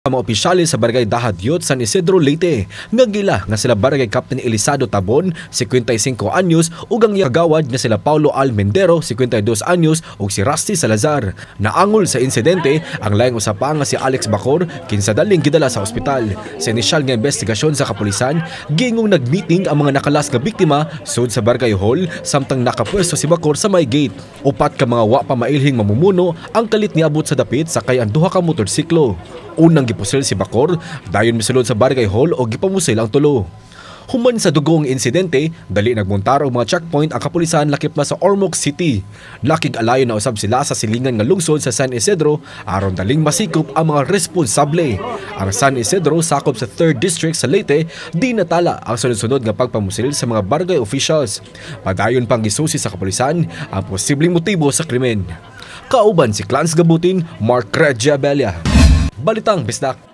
Mga opisyales sa Barangay Dahadyot, San Isidro, Leyte, nga gila nga sila Barangay Captain Elisado Tabon, 55 anyos, ug ang kagawad nga sila Paulo Almendero, 52 anyos, ug si Rusty Salazar. Naangol sa insidente ang laing usapa nga si Alex Bacor, kinsadaling gidala sa ospital. Sa inisyal nga investigasyon sa kapulisan, gingong nagmeeting ang mga nakalas nga biktima sud sa Barangay Hall samtang nakapwesto si Bacor sa may gate. Upat ka mga wa pa mailhing mamumuno ang kalit niabot sa dapit sakay ang duha ka motorsiklo. Unang gipusil si Bacor, dayon misulod sa Barangay Hall o gipamusil ang tulo. Human sa dugong insidente, dali nagmontar og mga checkpoint ang kapulisan lakip na sa Ormoc City. Lakig alayon na usab sila sa silingan nga lungsod sa San Isidro aron daling masikop ang mga responsable. Ang San Isidro sakop sa 3rd District sa Leyte, di natala ang sunod-sunod nga pagpamusil sa mga barangay officials. Padayon pang gisusi sa kapulisan ang posibleng motibo sa krimen. Kauban si Clans Gabutin, Mark Regia Belia. Balitang Bisdak.